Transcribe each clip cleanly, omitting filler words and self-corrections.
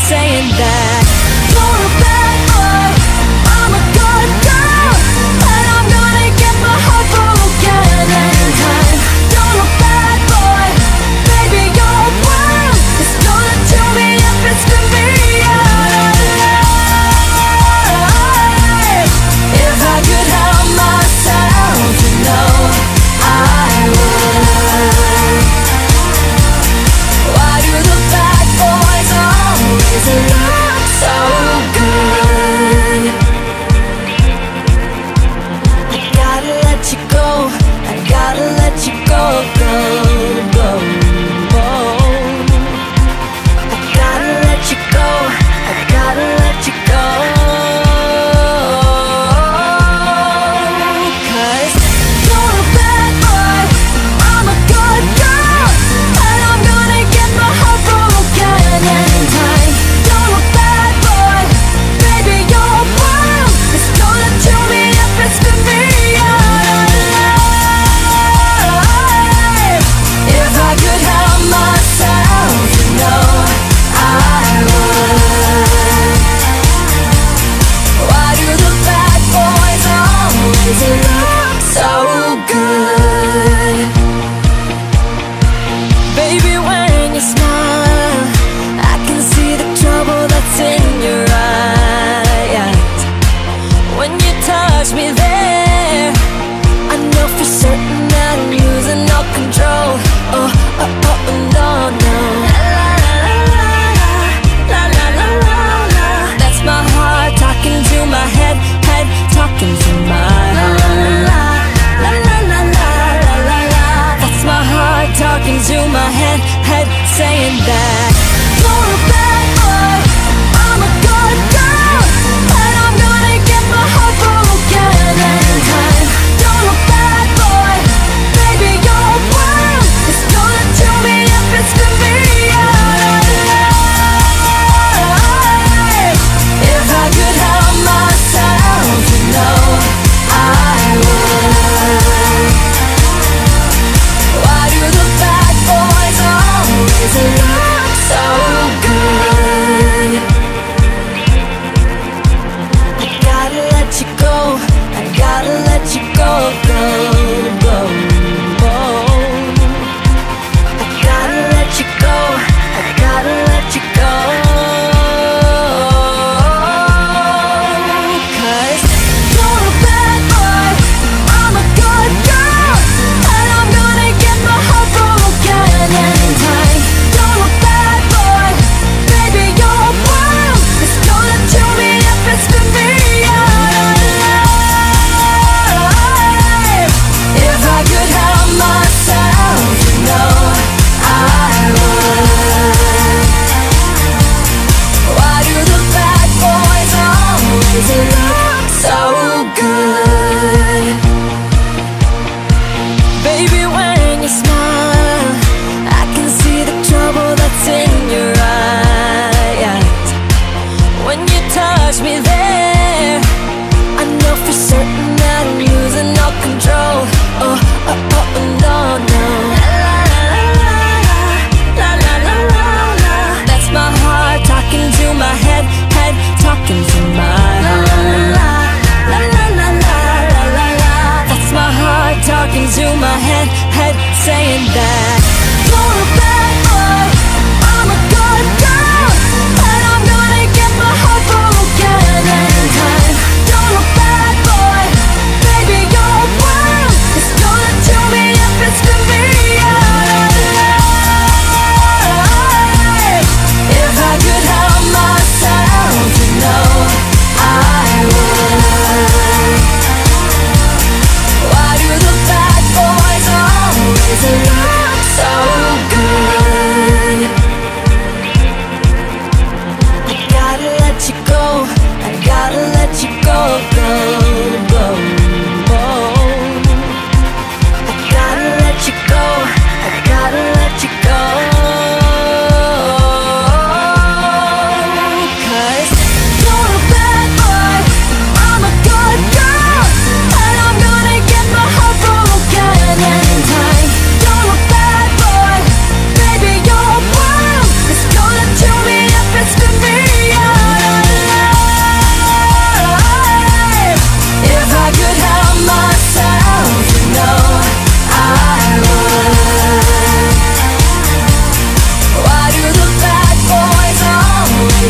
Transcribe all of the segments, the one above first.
saying that you're a bad boy, I'm a good girl, and I'm gonna get my heart broken anytime. You're a bad boy, baby, your world is gonna tell me up and spin me out of life. If I could help myself, you know I would. Why do the bad boys always look so good?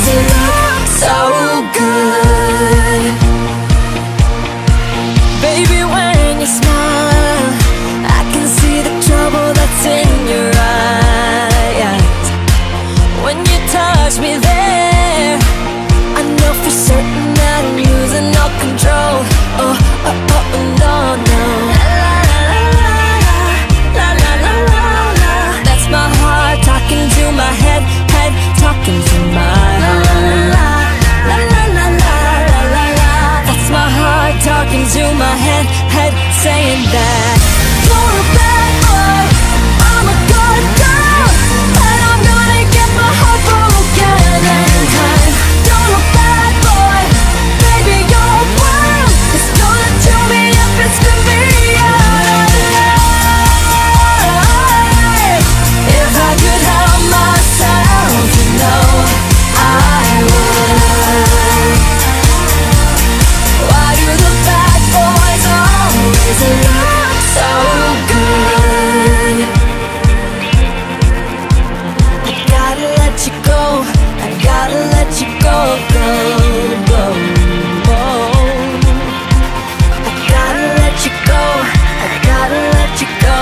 look so good. Baby, when you smile, I can see the trouble that's in your eyes. When you touch me there, I know for certain that I'm losing all control. Oh, oh, oh, no, no. La, la, la, la, la. That's my heart talking to my head, head talking to my heart. La, la, la, la, la, la, la. That's my heart talking to my head, head saying that you're a bad boy, I'm a good girl, and I'm gonna get my heart broken anytime. You're a bad boy, baby, your world is gonna chew me up and spin me out alive. If I could help myself, you know I would. Why do the bad boys always look so good? I gotta let you go, I gotta let you go, go, go, go. I gotta let you go, I gotta let you go.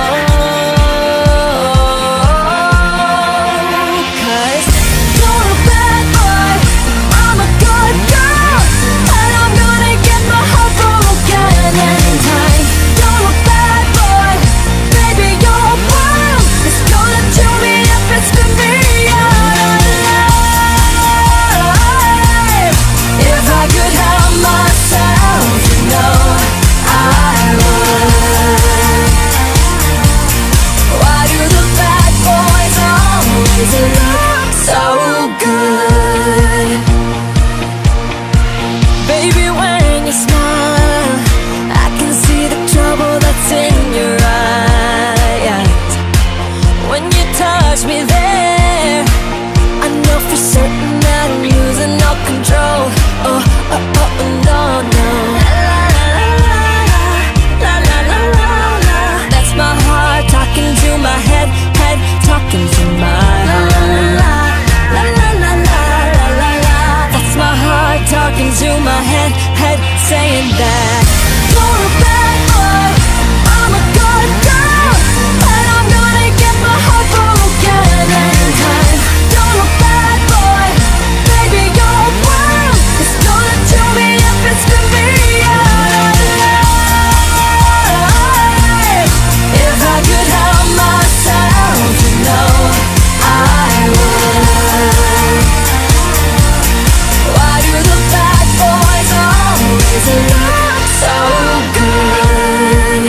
'Cause you're a bad boy, I'm a good girl, and I'm gonna get my heart broken anytime. You're a bad boy, baby, your world is gonna chew me up and spin me out alive. If I could help myself, you know I would. Why do the bad boys always look so good? Baby, when you smile, I can see the trouble that's in your eyes. When you touch me there, I know for certain that I'm losing all control. Oh, oh, oh, no, no. La, la, la, la, la. That's my heart talking to my head, head talking to my heart. La, la, la, la, la, la, la. That's my heart talking to my head, head saying that you're a bad boy, I'm a good girl, and I'm gonna get my heart broken anytime. You're a bad boy, baby, your world is gonna chew me up and spin me out alive. If I could help myself, you know I would. Why do the bad boys always look so good?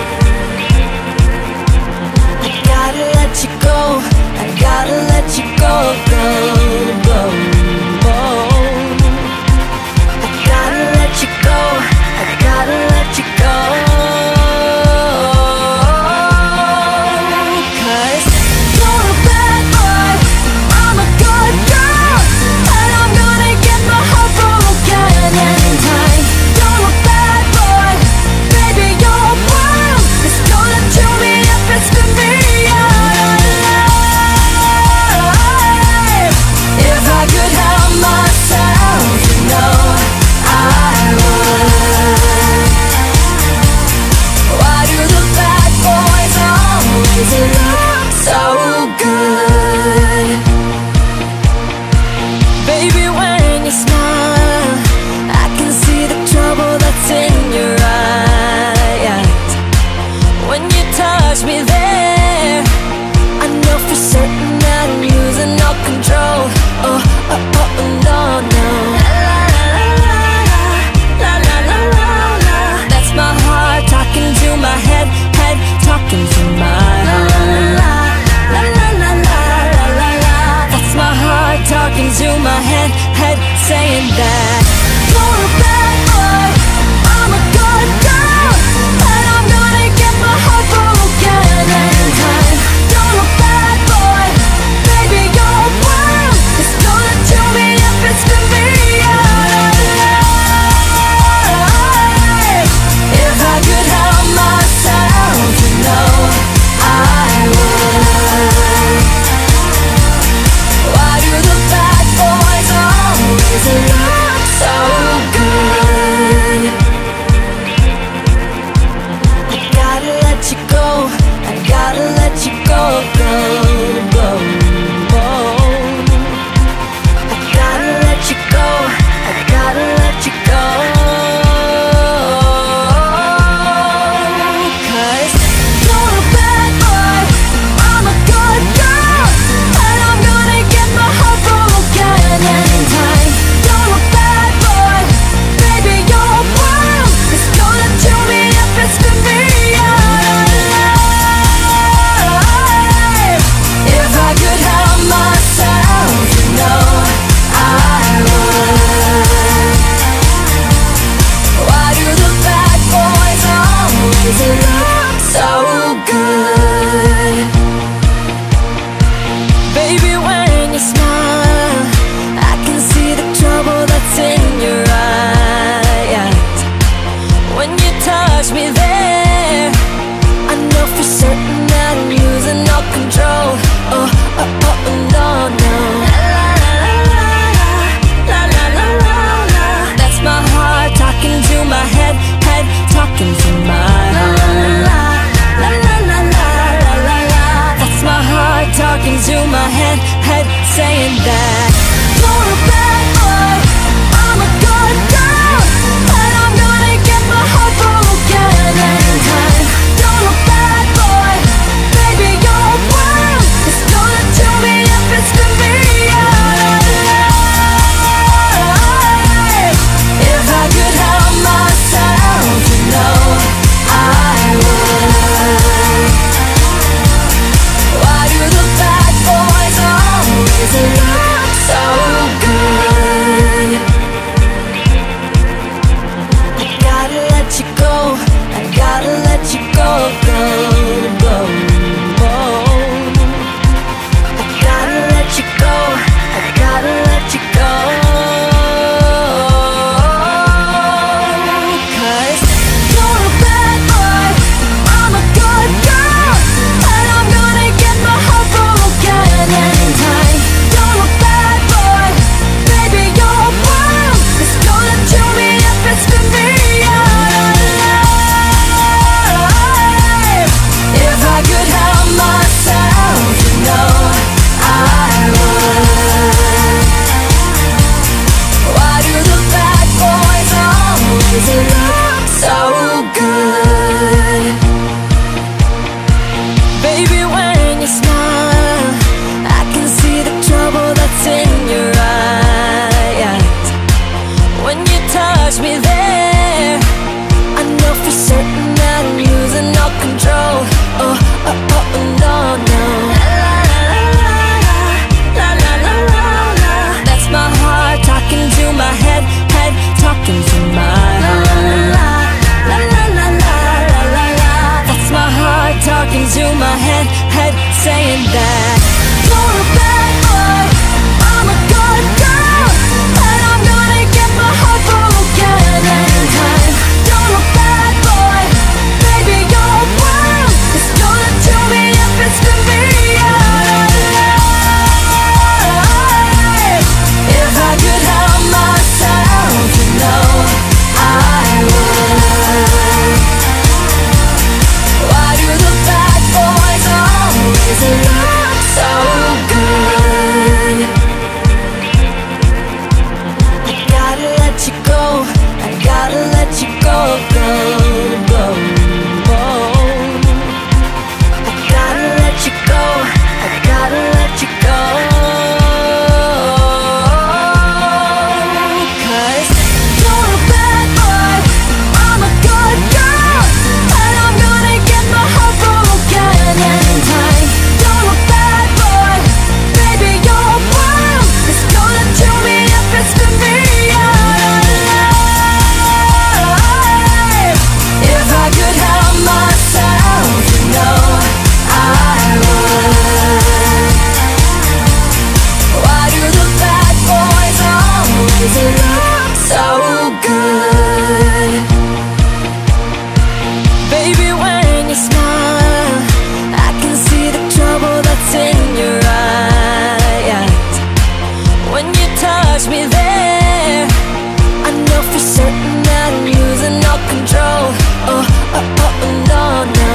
I gotta let you go, I gotta let you go, go, go, go. I gotta let you go, I gotta let you go. 'Cause you're a bad boy, I'm a good girl, and I'm gonna get my heart broken anytime. You're a bad boy, baby, your world is gonna chew me up and spin me out alive. If I could help myself, you know I would. Why do the bad boys always look so good? Baby, when you smile, I can see the trouble that's in your eyes. When you touch me there, I know for certain that I'm losing all control. Oh, oh, oh, no, no. La, la, la, la, la. That's my heart talking to my head, head talking to my heart. La, la, la, la, la, la, la. That's my heart talking to my head, head saying that you're a bad boy, I'm a good girl, and I'm gonna get my heart broken anytime. You're a bad boy, baby, your world is gonna chew me up and spin me out alive. If I could help myself, you know I would. Why do the bad boys all always look so good. Baby, when you smile, I can see the trouble that's in your eyes. When you touch me there, I know for certain that I'm losing all control. Oh, oh, oh, no, no.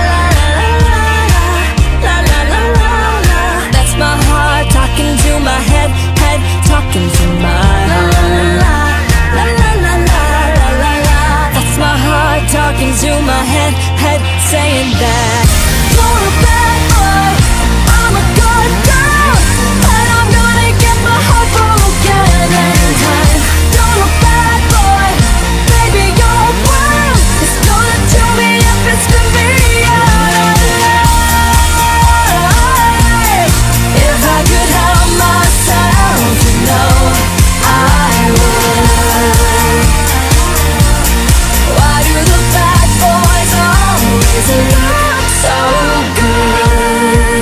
La, la, la, la, la, la. That's my heart talking to my head, head talking to my heart. La, la, la, la, la, la, la. That's my heart talking to my head, head saying that you're a bad boy, I'm a good girl, and I'm gonna get my heart broken anytime. You're a bad boy, baby, your world is gonna tell me if it's for me out of life. If I could help myself, you know I would. Why do the bad boys always look so good?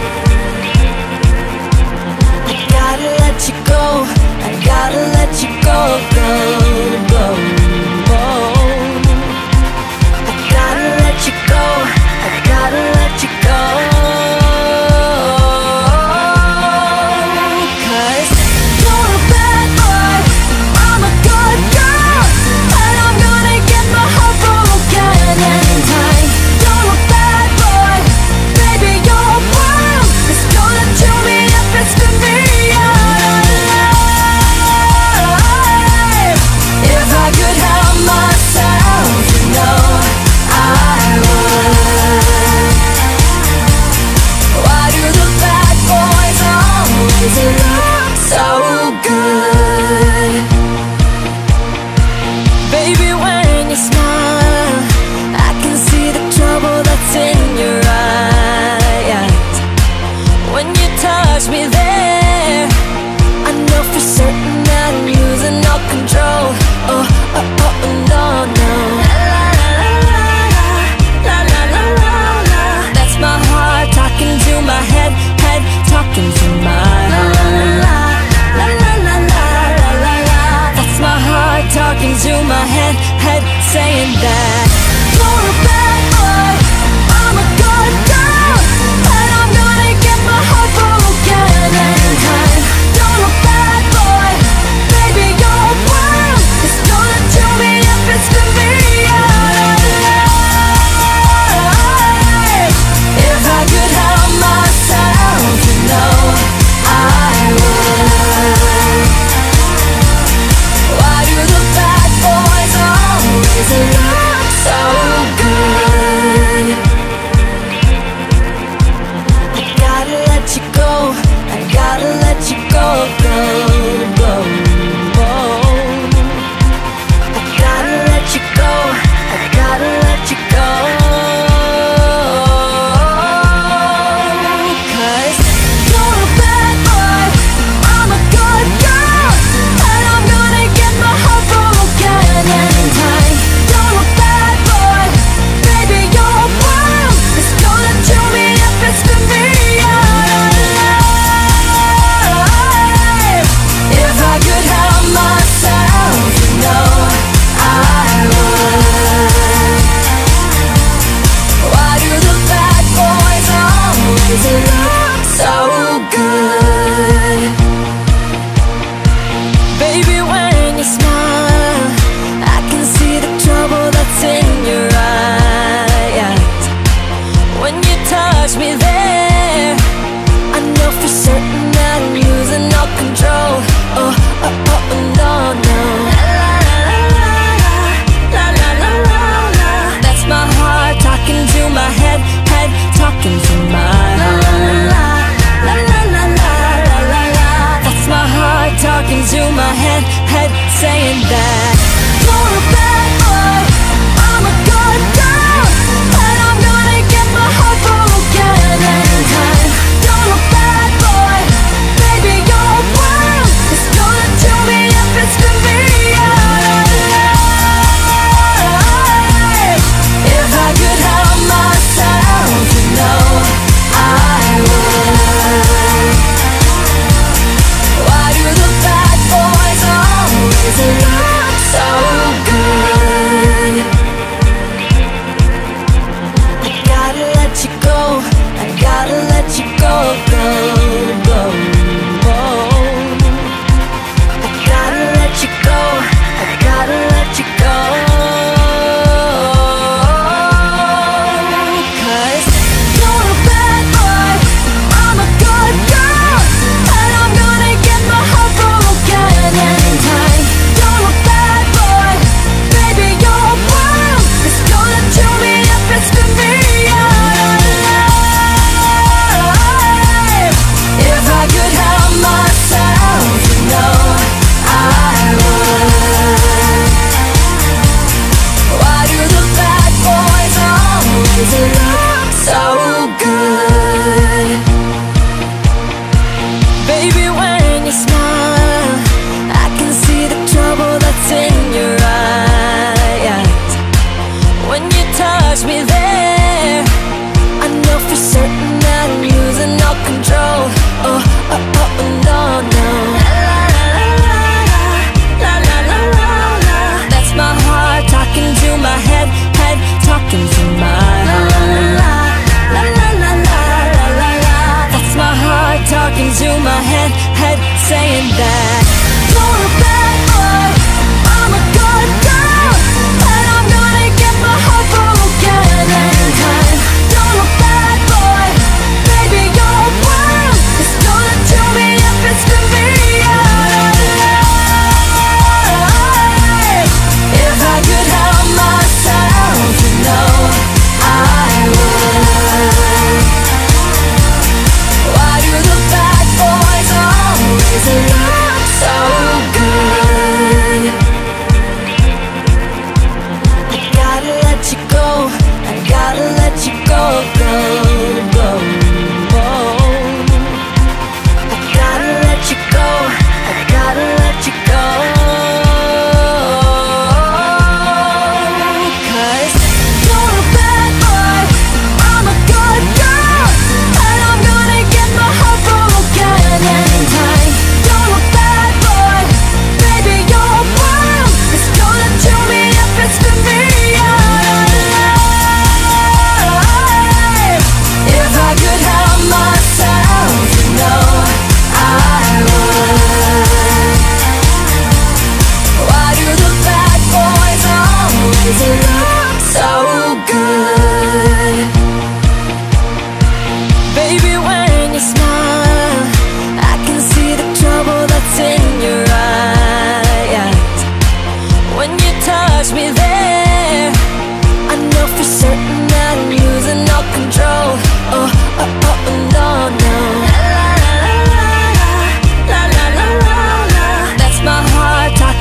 I gotta let you go, I gotta let you go, go, go, go. I gotta let you go, I gotta let you go. 'Cause you're a bad boy, I'm a good girl, and I'm gonna get my heart broken anytime. You're a bad boy, baby, your world is gonna tell me if it's for me out of life. If I could help myself, you know I would. Why do the bad boys always look so good? Baby, when you smile, I can see the trouble that's in your eyes. When you touch me there, I know for certain that I'm losing all control. Oh, oh, oh, no, no. La, la, la, la, la. That's my heart talking to my head, head talking to my heart. La, la, la, la, la, la, la. That's my heart talking to my head, head saying that you're a bad boy, I'm a good girl, and I'm gonna get my heart broken anytime. You're a bad boy, baby, your world is gonna tell me if it's for me out of life. If I could help myself, you know I would. Why do the bad boys always look so good? I gotta let you go, I gotta let you go, go, go, go. I gotta let you go, I gotta let you go. 'Cause you're a bad boy, I'm a good girl, and I'm gonna get my heart broken anytime. You're a bad boy, baby, your world is gonna tell me if it's for me out of life. If I could help myself, you know I would. Why do the bad boys always look so good? Baby, when you smile, I can see the trouble that's in your eyes. When you touch me there, I know for certain that I'm losing all control. Oh, oh, oh, no, no. La, la, la, la, la. That's my heart talking to my head, head talking to my heart. La, la, la, la, la, la, la. That's my heart talking to my head, head saying that you're a bad boy, I'm a good girl, and I'm gonna get my heart broken anytime. You're a bad boy, baby, your world is gonna tell me if it's for me out of life. If I could help myself, you know I would. Why do the bad boys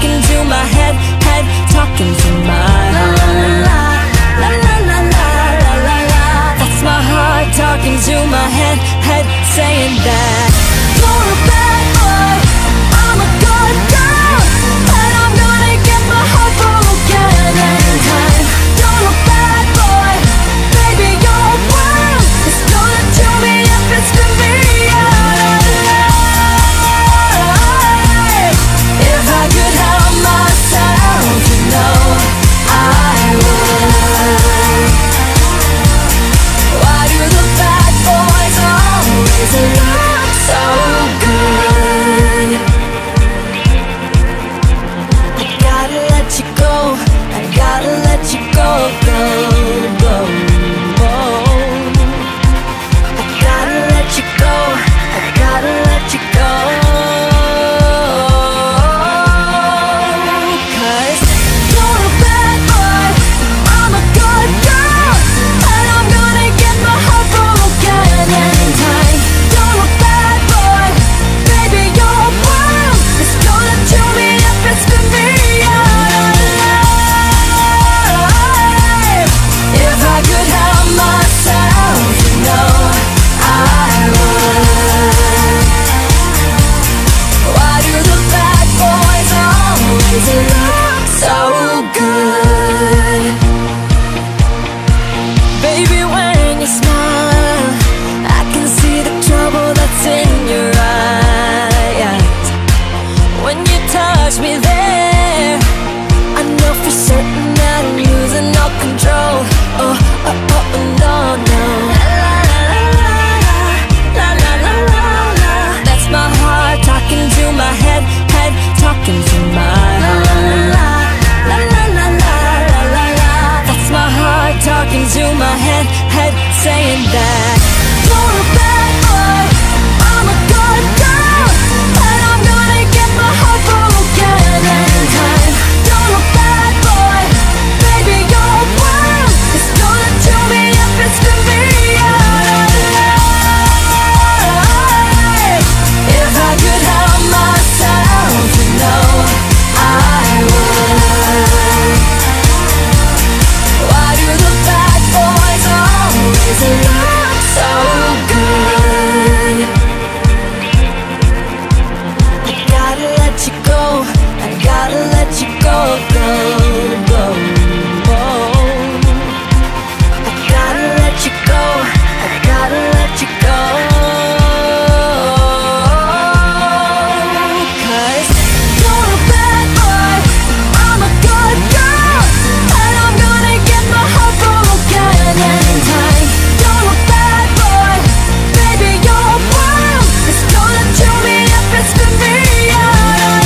talking to my head, talking to my heart. La la la la la la la. That's my heart talking to my head, saying that you're a bad boy, I'm a good girl, and I'm gonna get my heart broken anytime. You're a bad boy, baby, you're a worm. It's gonna chew me up and spin me out alive. If I could help myself, you know I would. Why do the bad boys always look so good? I gotta let you go, I gotta let you go, go, go, go. I gotta let you go, I gotta let you go. 'Cause you're a bad boy, I'm a good girl, and I'm gonna get my heart broken anytime. You're a bad boy, baby, you're a worm. It's gonna chew me up and spin me out alive. If I could help myself, you know I would. Why do the bad boys always look so good? Baby, when you smile, I can see the trouble that's in your eyes. When you touch me there, I know for certain that I'm losing all control. Oh, oh, oh, no, no. La, la, la, la, la, la. That's my heart talking to my head, talking to my heart. La, la, la, la, la, la, la. That's my heart talking to my head, saying that you're a bad boy, I'm a good girl, and I'm gonna get my heart broken anytime. You're a bad boy, baby, you're a worm. It's gonna chew me up and spin me out alive. If I could help myself, you know I would. Why do the bad boys always look so good? I gotta let you go, I gotta let you go, go, go, go. I gotta let you go, I gotta let you go. 'Cause you're a bad boy, I'm a good girl, and I'm gonna get my heart broken anytime. You're a bad boy, baby, you're a worm. It's gonna chew me up and spin me out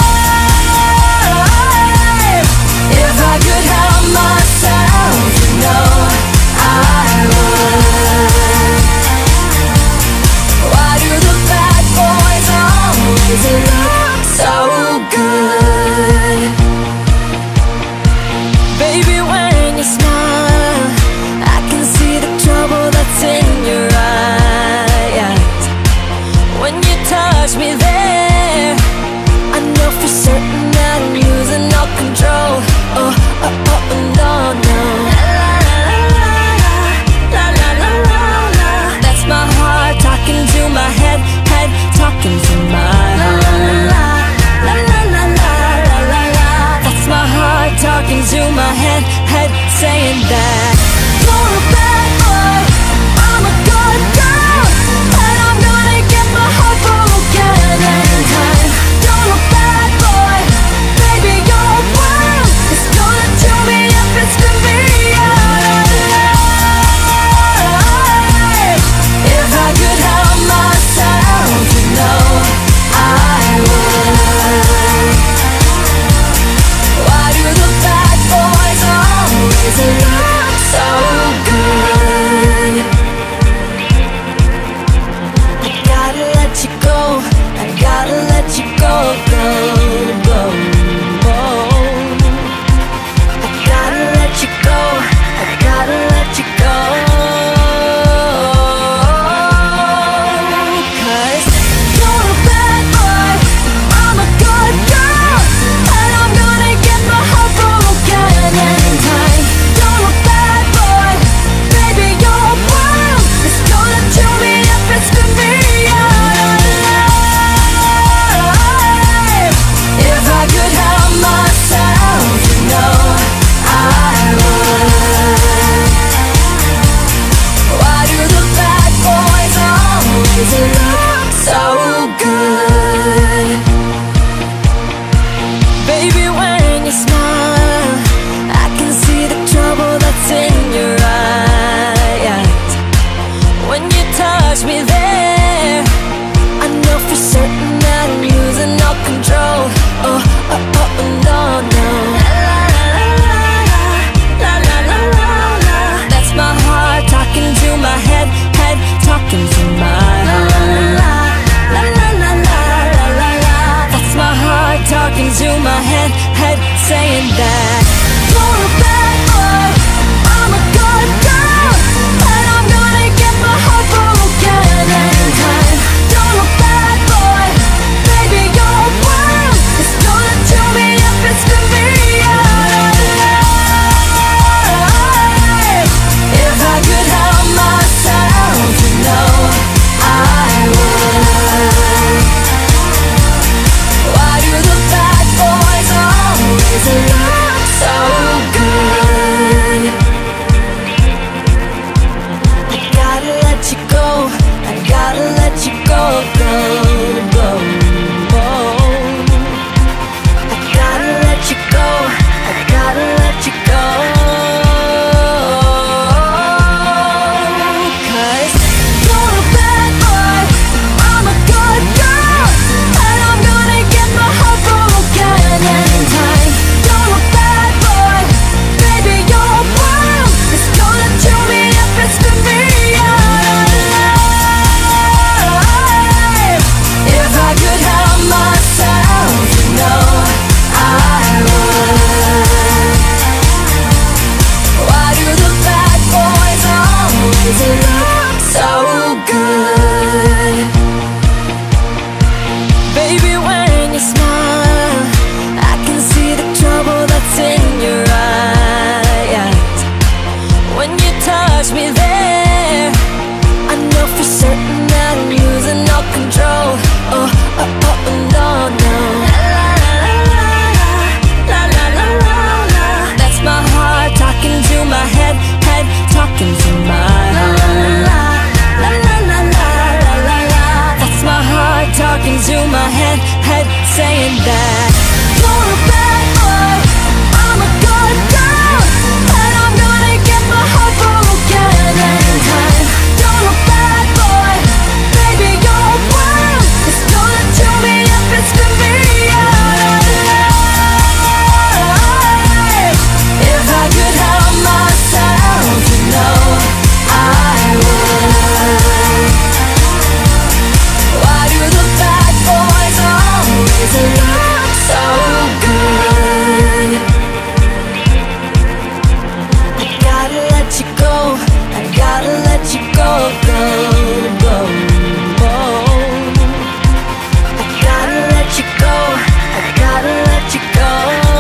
alive. If I could help myself, you know I would. Why do the bad boys always look so good? Baby, when you smile, I can see the trouble that's in your eyes. When you touch me there, I know for certain that I'm losing all control. Oh, oh, oh, no, no. La, la, la, la, la. That's my heart talking to my head, talking to my heart. La, la, la, la, la, la, la. That's my heart talking to my head, saying that you're a bad boy, I'm a good girl, and I'm gonna get my heart broken anytime. You're a bad boy, baby, you're a worm. It's gonna chew me up and spin me out alive. If I could help myself, you know I would. Why do the bad boys always look so my head saying that you're a bad boy, I'm a good girl, and I'm gonna get my heart broken anytime. You're a bad boy, baby, you're a worm, it's gonna chew me up and spit me out alive. If I could help myself, you know I would. Why do the bad boys always look so good? I gotta let you go, I gotta let you go, go, go, go. I gotta let you go, I gotta let you go. 'Cause you're a bad boy, I'm a good girl, and I'm gonna get my heart broken anytime. You're a bad boy, baby, you're a worm, it's gonna chew me up and spit me out alive. If I could help myself, you know I would. Why do the bad boys always look so good? Baby, when you smile, I can see the trouble that's in your eyes. When you touch me there, I know for certain that I'm losing all control. Oh, oh, oh, no, no. La, la, la, la, la, la. That's my heart talking to my head talking to my heart. La, la, la, la, la, la, la. That's my heart talking to my head saying that you're a bad boy, I'm a good girl, and I'm gonna get my heart broken anytime. You're a bad boy, baby, you're a worm, it's gonna chew me up and spit me out alive. If I could help myself, you know I would. Why do the bad boys always look so good? I gotta let you go, I gotta let you go, go, go, go. I gotta let you go, I gotta let you go.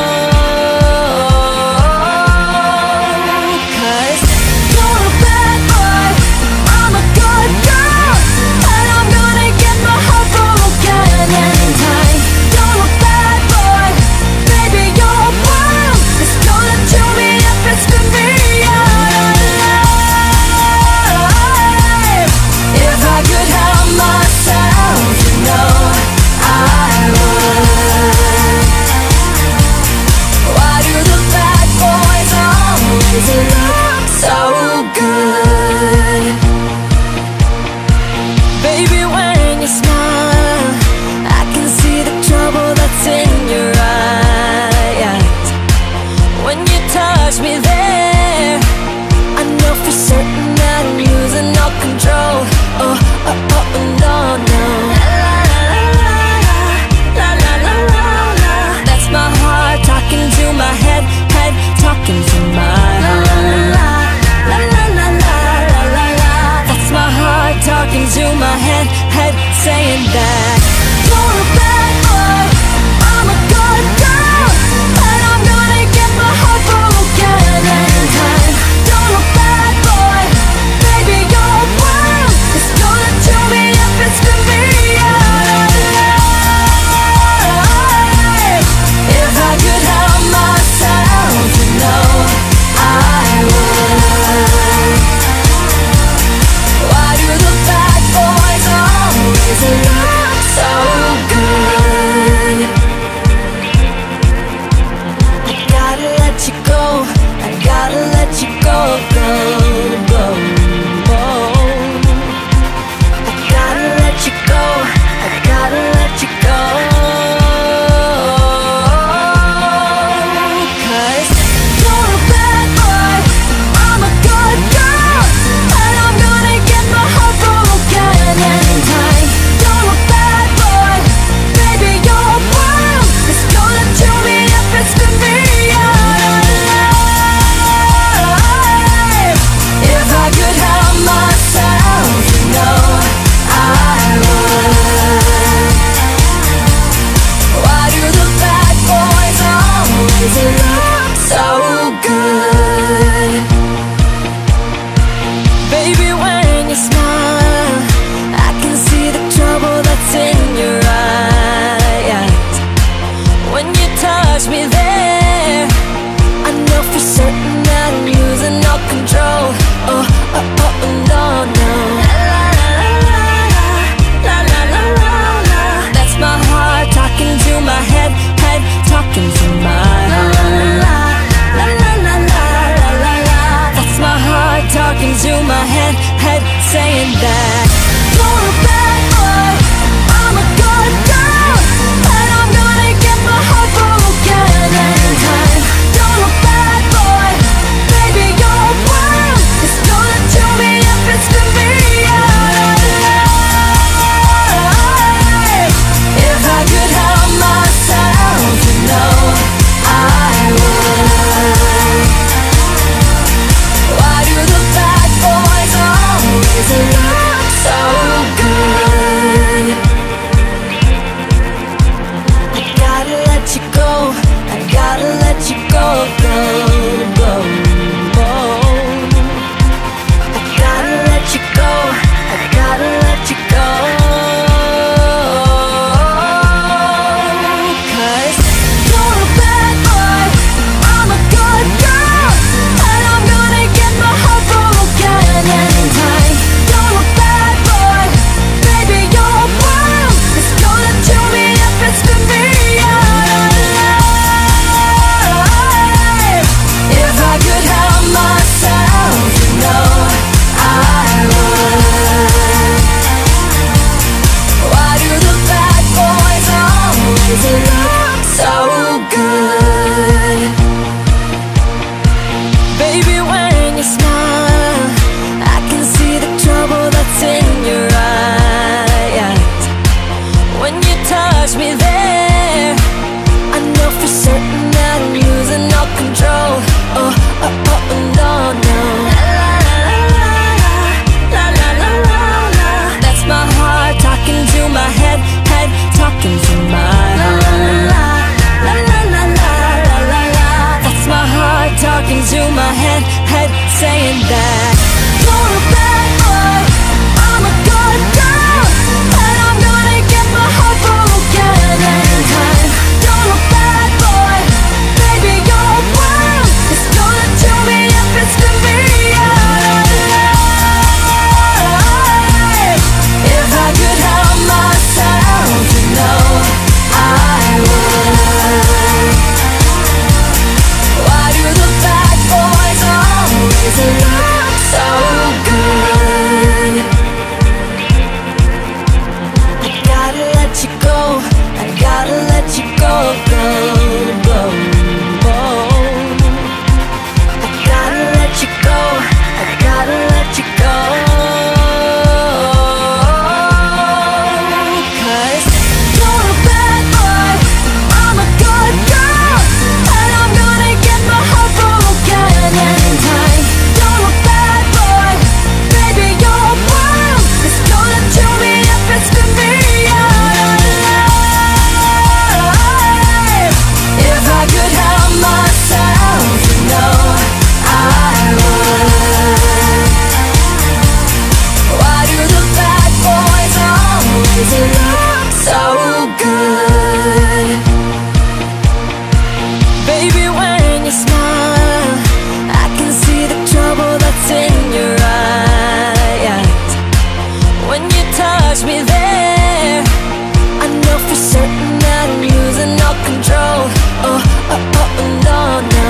'Cause you're a bad boy, I'm a good girl, and I'm gonna get my heart broken anytime. You're a bad boy, baby, you're a worm, it's gonna chew me up and spit me out alive. If I could help myself, you know I would. Why do the bad boys always look so good? Baby, when you smile, I can see the trouble that's in your eyes. When you touch me there, I know for certain that I'm losing all control. Oh, oh, oh, no, no. La, la, la, la, la. That's my heart talking to my head talking to my heart. La, la, la, la, la, la, la. That's my heart talking to my head saying that you're a bad boy, I'm a good girl, and I'm gonna get my heart broken anytime. You're a bad boy, baby, you're a worm, it's gonna chew me up and spit me out alive. If I could help myself, you know I would. Why do the bad boys always look touch me there, I know for certain that I'm losing all control. Oh, oh, oh, no, no. La, la, la, la, la, la. That's my heart talking to my head, head talking to my heart. La, la, la, la, la, la, la. That's my heart talking to my head, head saying that you're a bad boy, I'm a good girl, and I'm gonna get my heart broken anytime. You're a bad boy, baby, you're a worm, it's gonna chew me up and spit me out alive. If I could help myself, you know I would. Why do the bad boys always look so good? I gotta let you go, I gotta let you go, go, go, go. I gotta let you go, I gotta let you go. 'Cause you're a bad boy, I'm a good girl, and I'm gonna get my heart broken anytime. You're a bad boy, baby, you're a worm, it's gonna chew me up and spit me out alive. If I could help myself, you know I would. Why do the bad boys always look so good? Baby, when you smile, I can see the trouble that's in your eyes. When you touch me there, I know for certain that I'm losing all control. Oh, oh, oh, no, no. La, la, la, la, la. That's my heart talking to my head, head talking to my heart. La, la, la, la, la, la, la. That's my heart talking to my head, head saying that you're a bad boy, I'm a good girl, and I'm gonna get my heart broken anytime. You're a bad boy, baby, you're a worm, it's gonna chew me up and spit me out alive. If I could help myself, you know I would. Why do the bad boys always look so good? I gotta let you go, I gotta let you go, go, go, go. I gotta let you go, I gotta let you go. 'Cause you're a bad boy, I'm a good girl, and I'm gonna get my heart broken anytime. You're a bad boy, baby, you're a worm, it's gonna chew me up and spit me out alive. If I could help myself, you know I would. Why do the bad boys always look so good? Baby, when you smile, I can see the trouble that's in your eyes. When you touch me there, I know for certain that I'm losing all control. Oh, oh, oh, no, no.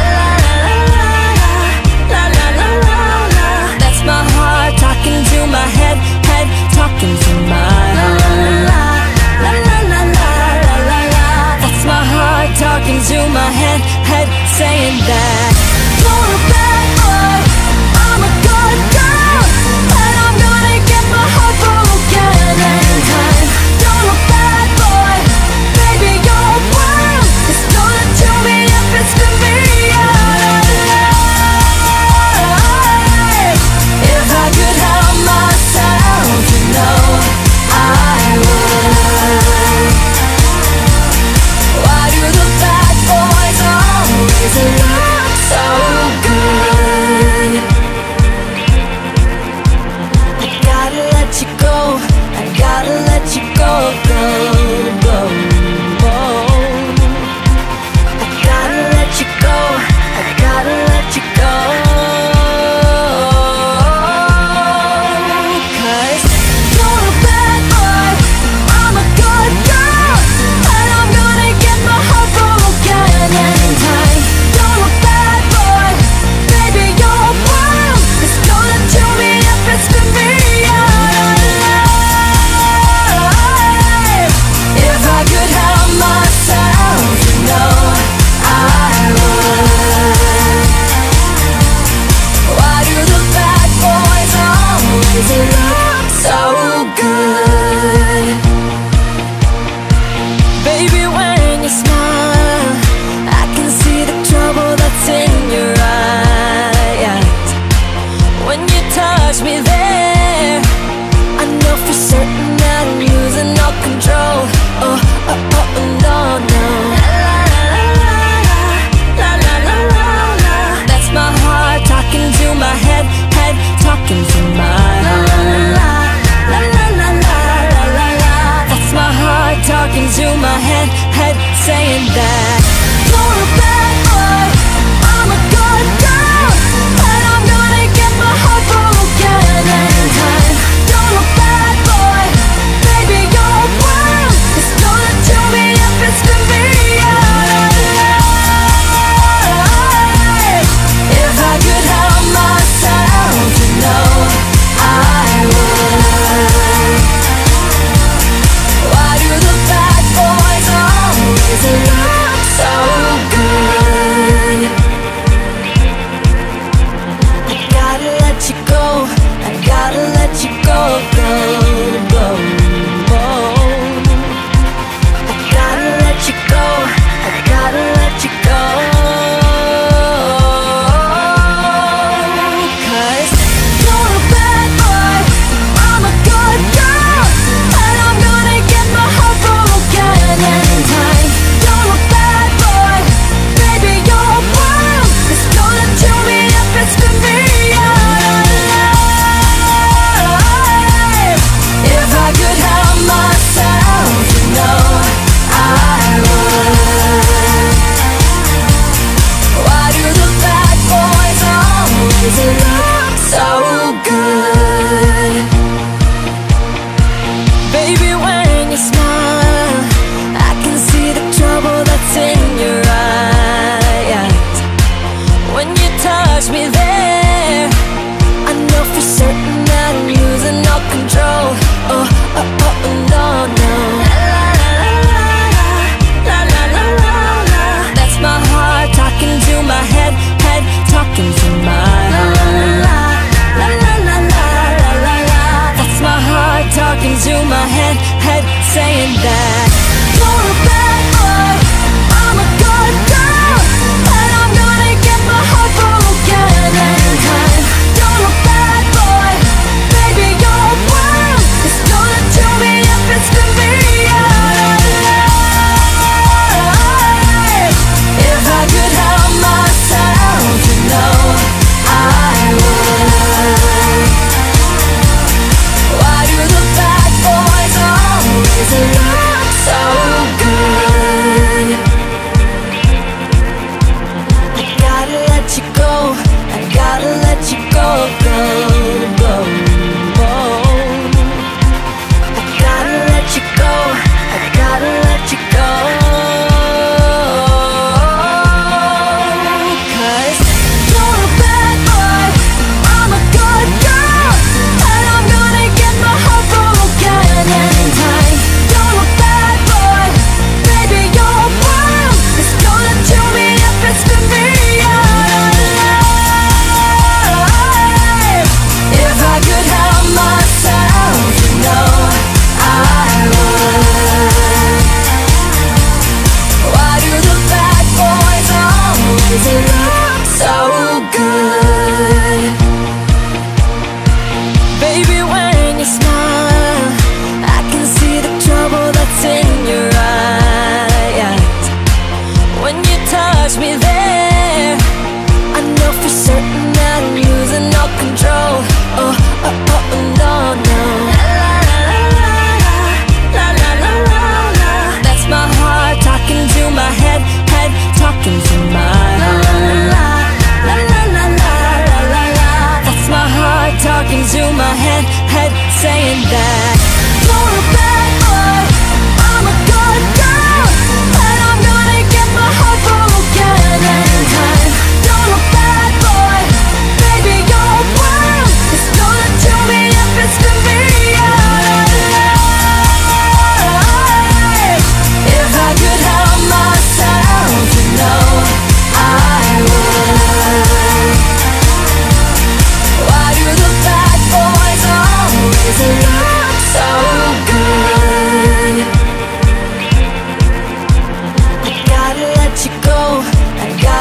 La, la, la, la, la. That's my heart talking to my head, head talking to my heart. La, la, la, la, la, la, la. That's my heart talking to my head, head saying that you're a bad boy, I'm a good girl, and I'm gonna get my heart broken anytime. You're a bad boy, baby, you're a worm, it's gonna chew me up and spit me out alive. If I could help myself, you know I would. Why do the bad boys always look so good?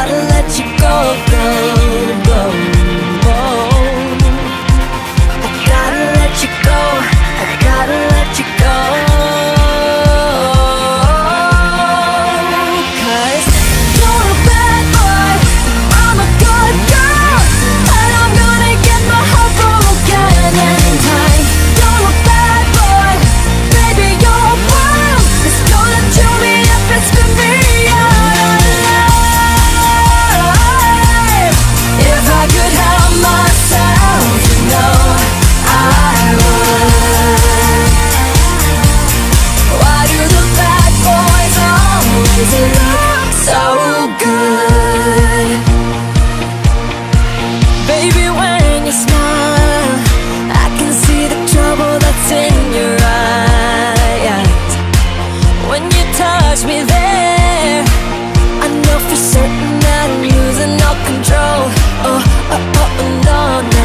gotta let you go, go, go, go. I gotta let you go, I gotta let you go. 'Cause you're a bad boy, I'm a good girl, and I'm gonna get my heart broken anytime. You're a bad boy, baby, you're wild. It's gonna chew me up and spin me out alive. If I could help myself, you know I would. Why do the bad boys always look so good? Baby, when you smile, I can see the trouble that's in your eyes. When you touch me there, I know for certain that I'm losing all control. Oh, oh, oh, no, no.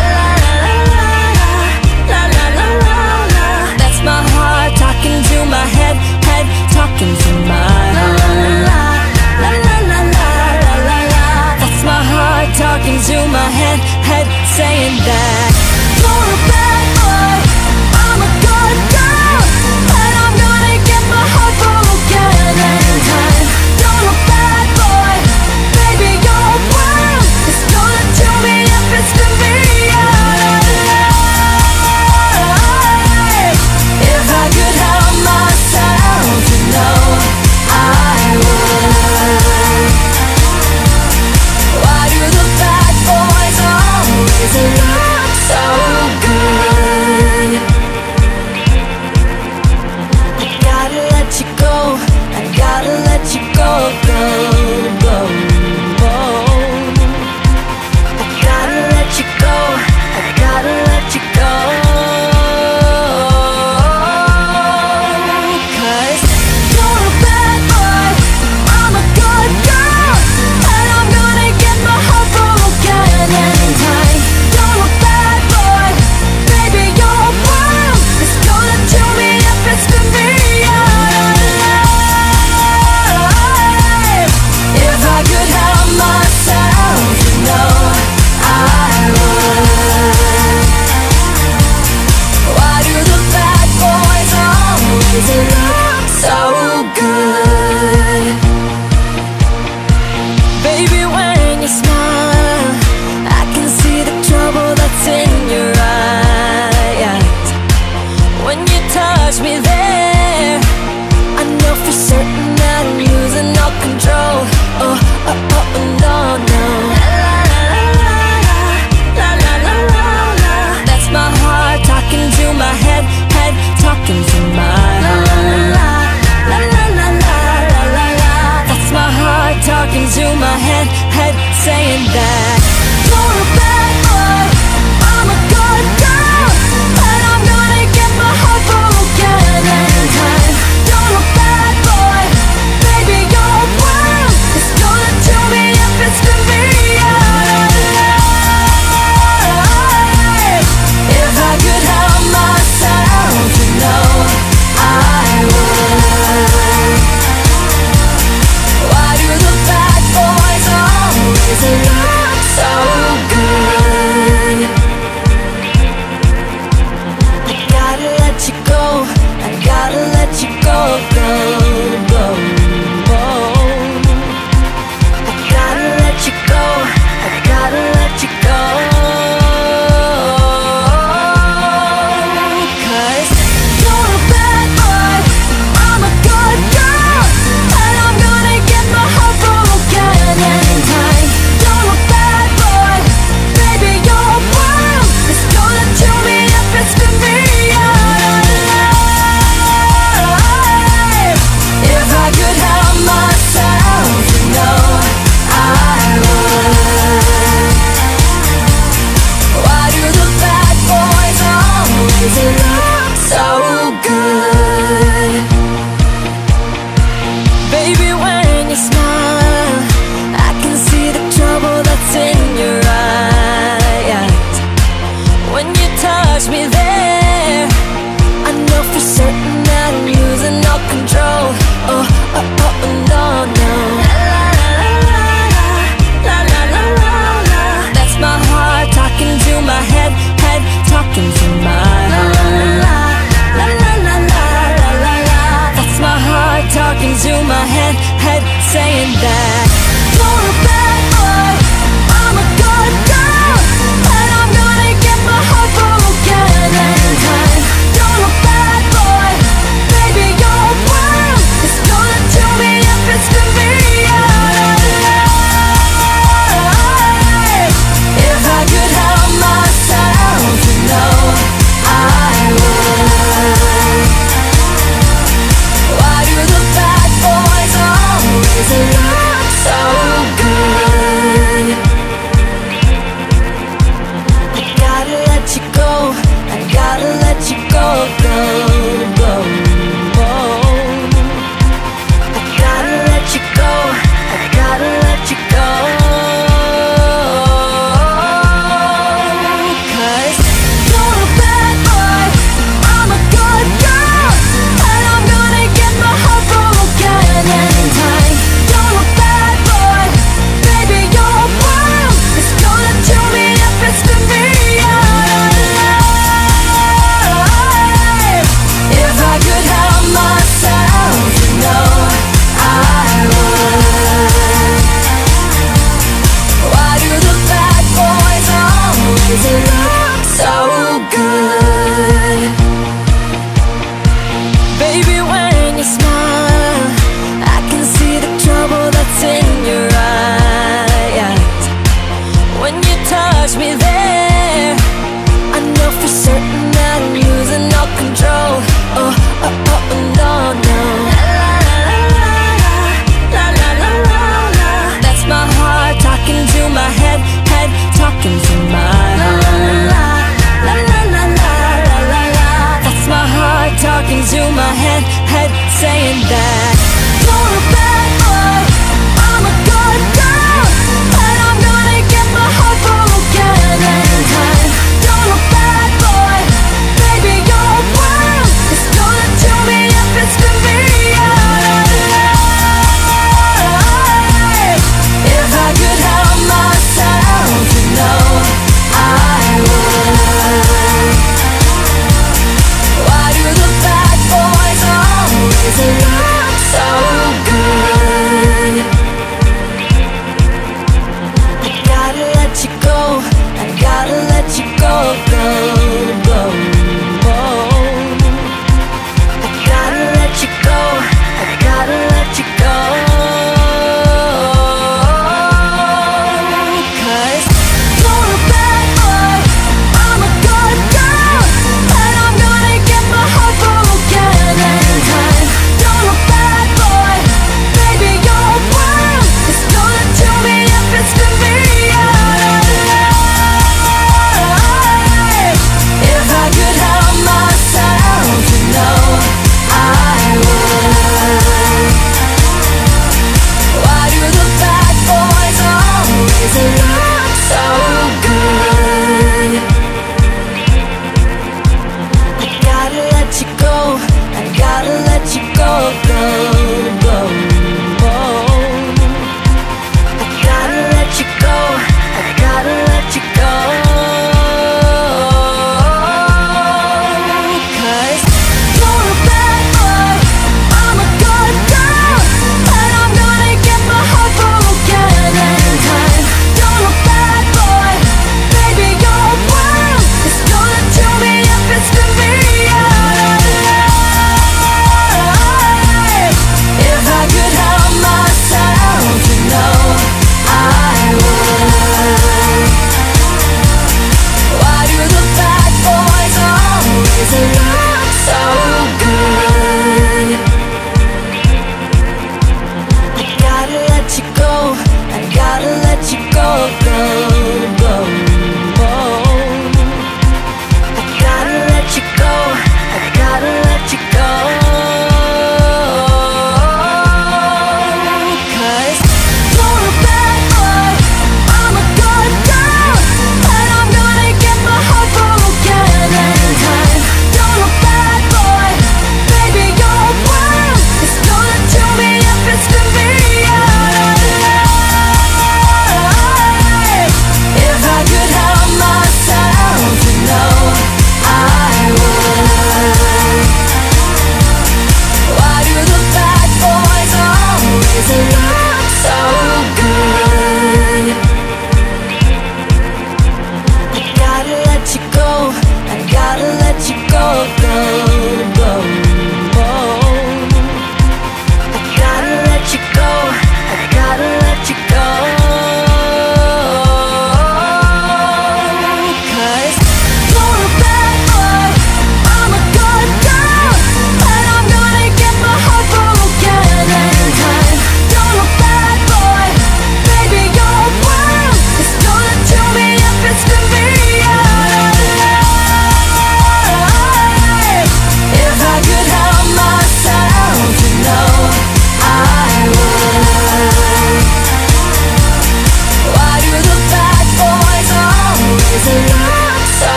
La, la, la, la, la, la. That's my heart talking to my head, head talking to my heart. La, la, la, la, la, la, la. That's my heart talking to my head, head saying that you're a bad boy, I'm a good girl, and I'm gonna get my heart broken anytime. You're a bad boy, baby, you're wild. It's gonna chew me up and spin me out alive. If I could help myself, you know I would. Why do the bad boys always look so good? I gotta let you go, I gotta let you go, go, go, go. I gotta let you go, I gotta let you go. 'Cause you're a bad boy, I'm a good girl, and I'm gonna get my heart broken anytime. You're a bad boy, baby, you're wild. It's gonna chew me up and spin me out alive. If I could help myself, you know I would. Why do the bad boys always look so good? Baby, when you smile, I can see the trouble that's in your eyes. When you touch me there, I know for certain that I'm losing all control. Oh, oh, oh, no, no. La, la, la, la, la. That's my heart talking to my head, head talking to my heart. La, la, la, la, la, la, la. That's my heart talking to my head, head saying that